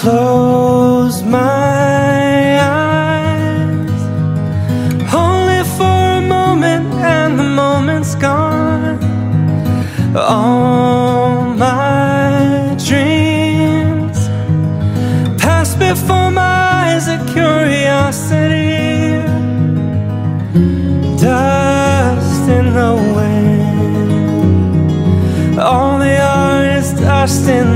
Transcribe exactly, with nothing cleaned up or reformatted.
close my eyes, only for a moment, and the moment's gone. All my dreams pass before my eyes, a curiosity, dust in the wind. All they are is dust in